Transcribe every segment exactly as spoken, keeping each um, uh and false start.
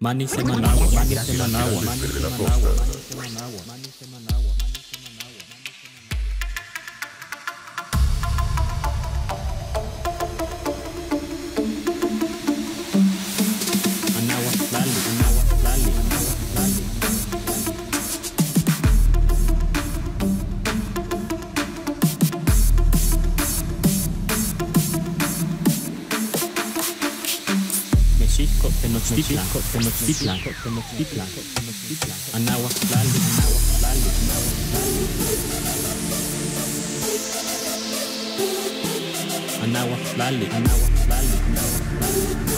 Mani se managua, mani se managua, mani se managua, mani se managua. Anagua, lali, anagua, lali, anagua, lali. Mexico, Tenochtitlan, Tenochtitlan, Tenochtitlan, Tenochtitlan. Anagua, lali, anagua, lali, anagua, lali. Anagua, lali, anagua, lali, anagua, lali.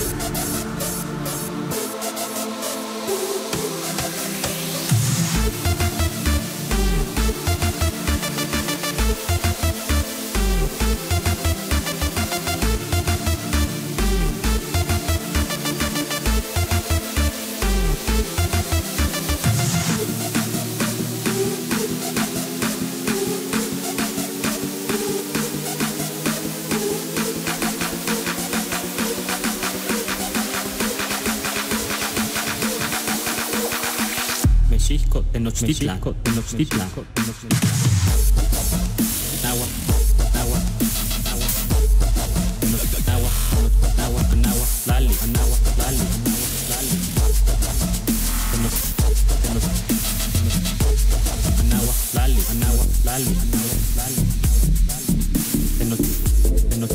Mexico, Tenochtitlan, Tenochtitlan, Tenochtitlan. Anagua, anagua, anagua. Anagua, anagua, anagua, lali, anagua, lali, anagua, lali. Tenos, tenos, anagua, lali, anagua, lali, anagua, lali. Tenos, tenos,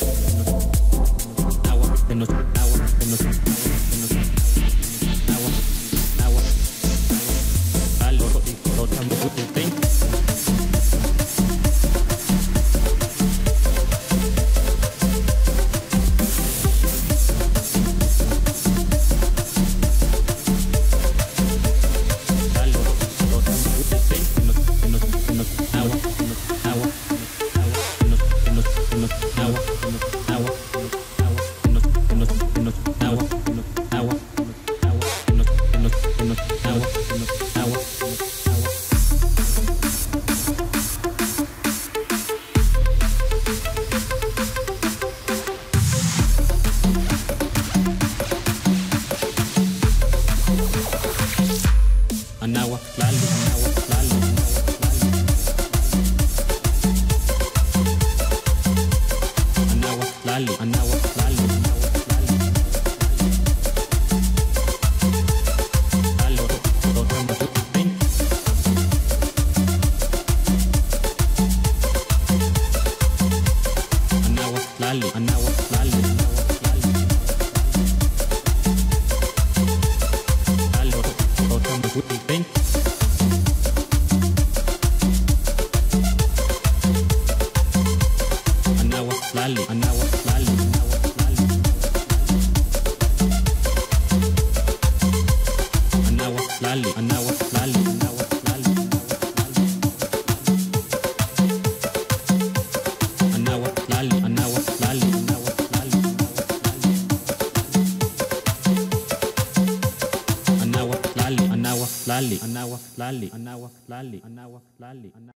agua, tenos, agua, tenos, tenos, agua, agua. Anagua, lali, anagua, lali, anagua, lali, anagua, lali, anagua, lali, anagua, lali. Anagua, lali, anagua, lali, anagua, lali. Anagua, lali, anagua, lali, anagua, lali. Anagua, lali, anagua, lali, anagua, lali. Anagua, lali, anagua, lali, anagua, lali, anagua, lali, anagua, lali.